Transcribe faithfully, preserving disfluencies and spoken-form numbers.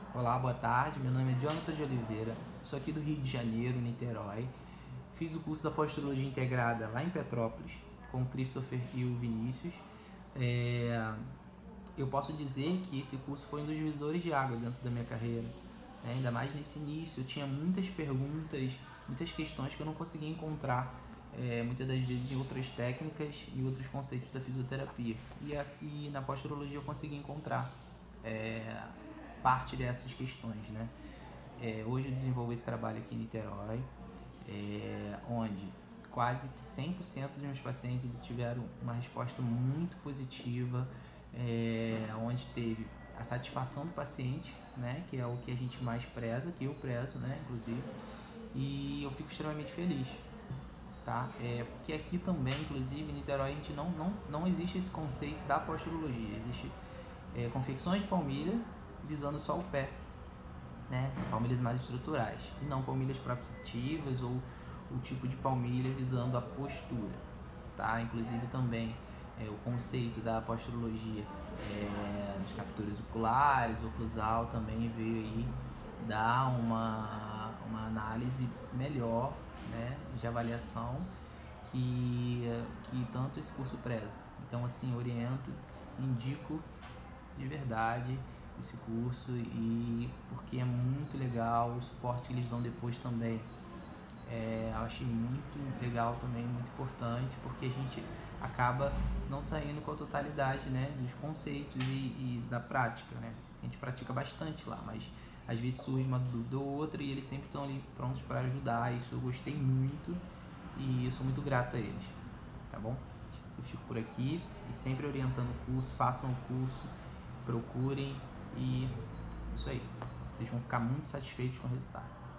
Olá, boa tarde. Meu nome é Jonathan de Oliveira, sou aqui do Rio de Janeiro, Niterói. Fiz o curso da Apostologia Integrada lá em Petrópolis, com o Christopher e o Vinícius. É... Eu posso dizer que esse curso foi um dos divisores de água dentro da minha carreira. É, ainda mais nesse início, eu tinha muitas perguntas, muitas questões que eu não conseguia encontrar, é, muitas das vezes em outras técnicas e outros conceitos da fisioterapia. E aqui na Apostologia eu consegui encontrar é, parte dessas questões, né? É, hoje eu desenvolvo esse trabalho aqui em Niterói, é, onde quase que cem por cento dos meus pacientes tiveram uma resposta muito positiva, é, onde teve a satisfação do paciente, né, que é o que a gente mais preza, que eu prezo, né, inclusive, e eu fico extremamente feliz, tá? É, porque aqui também, inclusive, em Niterói, a gente não, não, não existe esse conceito da posturologia, existe é, confecções de palmilha visando só o pé, né, palmilhas mais estruturais, e não palmilhas proprioceptivas ou o tipo de palmilha visando a postura, tá? Inclusive também é, o conceito da posturologia é, dos captores oculares, oclusal, também veio aí dar uma, uma análise melhor, né, de avaliação que, que tanto esse curso preza. Então, assim, oriento, indico de verdade esse curso, e porque é muito legal o suporte que eles dão depois também. É, eu achei muito legal também, muito importante, porque a gente acaba não saindo com a totalidade, né, dos conceitos e, e da prática, né? A gente pratica bastante lá, mas às vezes surge uma dúvida ou outra e eles sempre estão ali prontos para ajudar. Isso eu gostei muito e eu sou muito grato a eles, tá bom? Eu fico por aqui e sempre orientando o curso. Façam o curso, procurem, e isso aí, vocês vão ficar muito satisfeitos com o resultado.